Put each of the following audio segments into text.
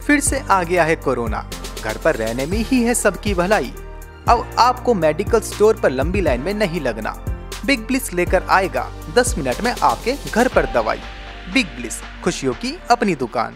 फिर से आ गया है कोरोना, घर पर रहने में ही है सबकी भलाई। अब आपको मेडिकल स्टोर पर लंबी लाइन में नहीं लगना। बिग ब्लिस लेकर आएगा 10 मिनट में आपके घर पर दवाई। बिग ब्लिस, खुशियों की अपनी दुकान।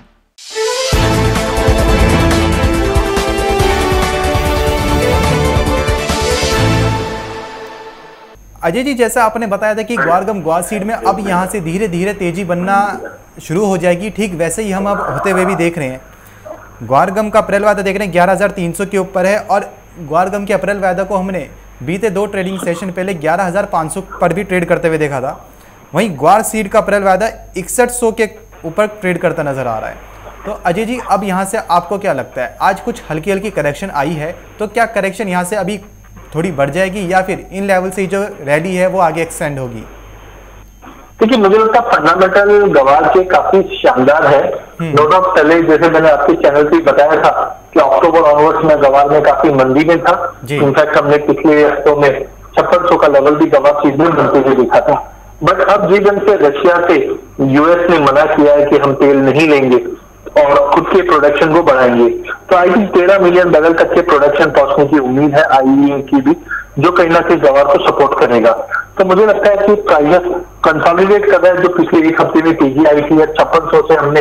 अजय जी, जैसा आपने बताया था कि ग्वारगम ग्वार सीड में अब यहाँ से धीरे धीरे तेजी बनना शुरू हो जाएगी, ठीक वैसे ही हम अब होते हुए भी देख रहे हैं। ग्वारगम का अप्रैल वायदा देख रहे हैं 11,300 के ऊपर है, और ग्वारगम के अप्रैल वायदा को हमने बीते 2 ट्रेडिंग सेशन पहले 11,500 पर भी ट्रेड करते हुए देखा था। वहीं ग्वार सीड का अप्रैल वायदा 6100 के ऊपर ट्रेड करता नजर आ रहा है। तो अजय जी, अब यहाँ से आपको क्या लगता है, आज कुछ हल्की हल्की करेक्शन आई है, तो क्या करेक्शन यहाँ से अभी थोड़ी बढ़ जाएगी या फिर इन लेवल से जो रैली है वो आगे एक्सटेंड होगी? देखिए, मुझे लगता है फंडामेंटल गवार के काफी शानदार है। नो डाउट, पहले जैसे मैंने आपके चैनल पे बताया था कि अक्टूबर ऑनवर्ड्स में गवार में काफी मंदी में था। इनफैक्ट हमने पिछले हफ्तों में 5600 का लेवल भी गवार सीजन में बनते हुए देखा था। बट अब जिस से रशिया से यूएस ने मना किया है कि हम तेल नहीं लेंगे और खुद के प्रोडक्शन को बढ़ाएंगे, तो आई थिंक 13 मिलियन बैरल तक के प्रोडक्शन पहुंचने की उम्मीद है आईईए की भी, जो कहीं ना कहीं गवार को सपोर्ट करेगा। तो मुझे लगता है कि प्राइस कंसोलिडेट कर रहा है। जो पिछले एक हफ्ते में तेजी आई थी 5600 से हमने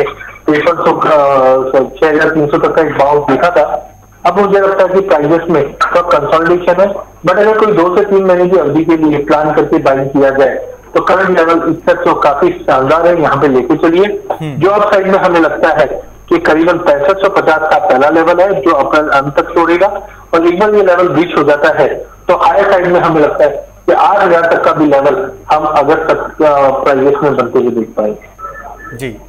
6300 तक का एक बाउंस देखा था। अब मुझे लगता है कि प्राइसेस में तो कंसोलिडेशन है, बट अगर कोई 2 से 3 महीने की अवधि के लिए प्लान करके बाइंग किया जाए तो करंट लेवल 6100 काफी शानदार है, यहाँ पे लेके चलिए। जो अब साइड में हमें लगता है कि करीबन 6550 का पहला लेवल है जो अप्रैल अंत तक छोड़ेगा, और एक बार ये लेवल ब्रीच हो जाता है तो हायर साइड में हमें लगता है कि 8000 तक का भी लेवल हम अगस्त तक प्राइस में बनते हुए देख पाएंगे। जी।